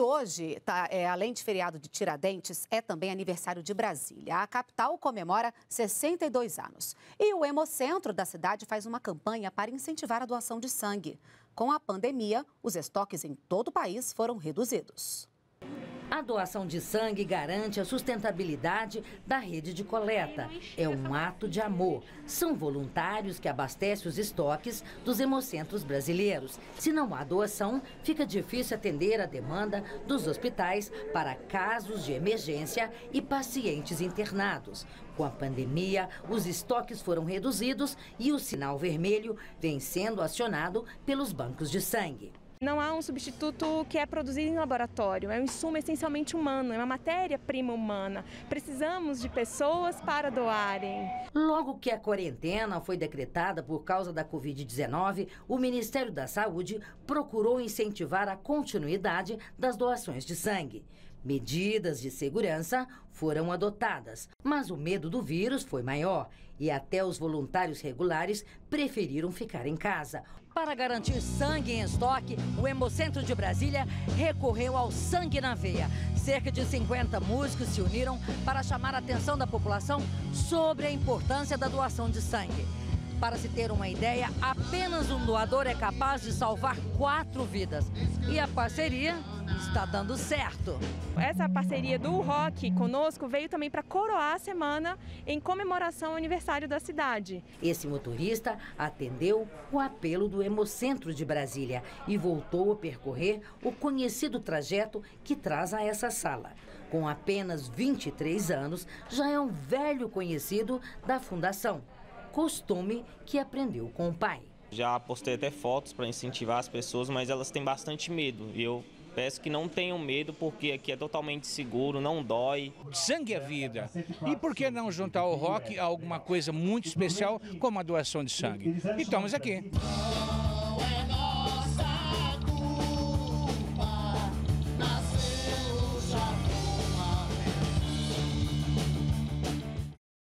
hoje, além de feriado de Tiradentes, é também aniversário de Brasília. A capital comemora 62 anos. E o Hemocentro da cidade faz uma campanha para incentivar a doação de sangue. Com a pandemia, os estoques em todo o país foram reduzidos. A doação de sangue garante a sustentabilidade da rede de coleta. É um ato de amor. São voluntários que abastecem os estoques dos hemocentros brasileiros. Se não há doação, fica difícil atender a demanda dos hospitais para casos de emergência e pacientes internados. Com a pandemia, os estoques foram reduzidos e o sinal vermelho vem sendo acionado pelos bancos de sangue. Não há um substituto que é produzido em laboratório, é um insumo essencialmente humano, é uma matéria-prima humana. Precisamos de pessoas para doarem. Logo que a quarentena foi decretada por causa da Covid-19, o Ministério da Saúde procurou incentivar a continuidade das doações de sangue. Medidas de segurança foram adotadas, mas o medo do vírus foi maior e até os voluntários regulares preferiram ficar em casa. Para garantir sangue em estoque, o Hemocentro de Brasília recorreu ao sangue na veia. Cerca de 50 músicos se uniram para chamar a atenção da população sobre a importância da doação de sangue. Para se ter uma ideia, apenas um doador é capaz de salvar 4 vidas. E a parceria está dando certo. Essa parceria do rock conosco veio também para coroar a semana em comemoração ao aniversário da cidade. Esse motorista atendeu o apelo do Hemocentro de Brasília e voltou a percorrer o conhecido trajeto que traz a essa sala. Com apenas 23 anos, já é um velho conhecido da fundação. Costume que aprendeu com o pai. Já postei até fotos para incentivar as pessoas, mas elas têm bastante medo. E eu peço que não tenham medo, porque aqui é totalmente seguro, não dói. Sangue é vida. E por que não juntar ao rock a alguma coisa muito especial como a doação de sangue? E estamos aqui.